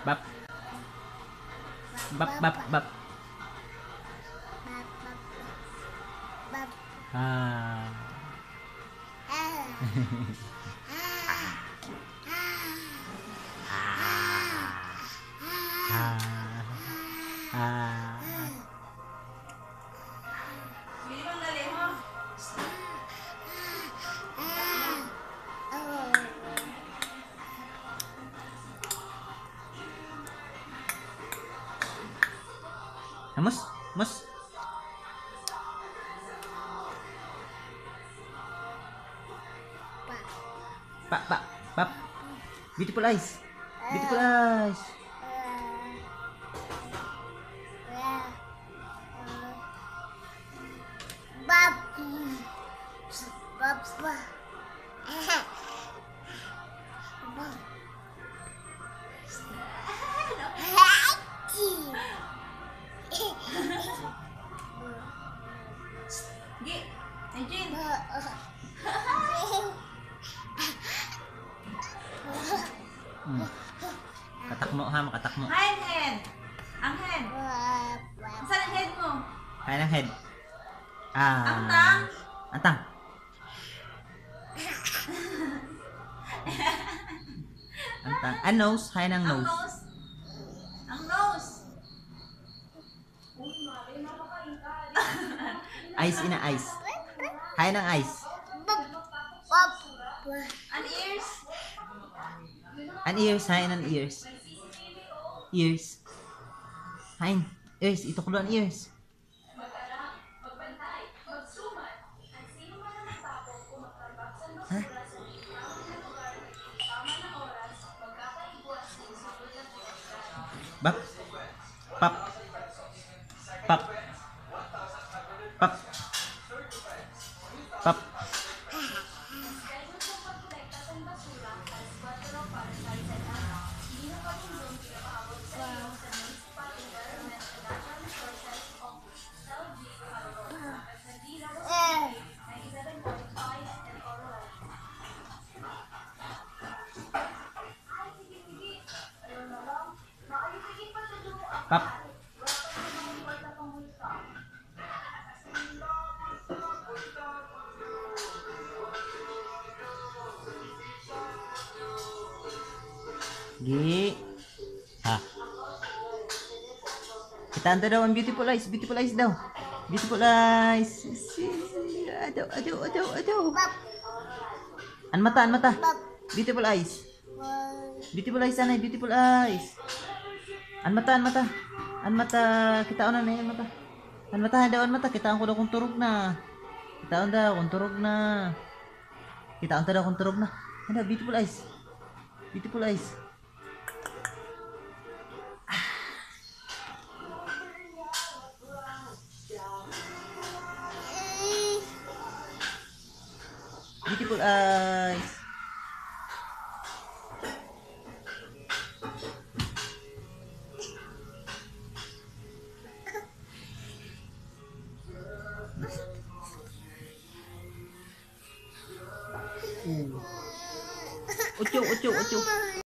Bap. Bap, bap, bap. Ah. Ah. Amos, mas. Pap. Beautiful eyes. Beautiful eyes. Bab. Bab. Gi, Eugene. Katakmo ha, makatakmo. Hain hen. Ang hen. Saan ang head mo? Kaya ng head. Ah. Ang tang. Antang. Antang. Ang nose. Kaya ng Ang nose. nose. Ang nose. Eyes ina eyes. Kaya ng eyes. Bab. Ang ears. An ears. Kaya ng ears. Ears. Hain. Ears. Ituklo ang ears. Ha? Bap. Pap. Pap. Pap. Pap. Pap. Gi. Ha. Kita daw ang beautiful eyes. Beautiful eyes daw. Beautiful eyes. Aduh. An mata. Beautiful eyes. Beautiful eyes anay. Beautiful eyes. An mata. An mata. Kita na ang mata. An mata. Kita ko daw kung turog na. Kita daw kung turog na. Ano, beautiful eyes. Beautiful eyes. Beautiful eyes. Ucu.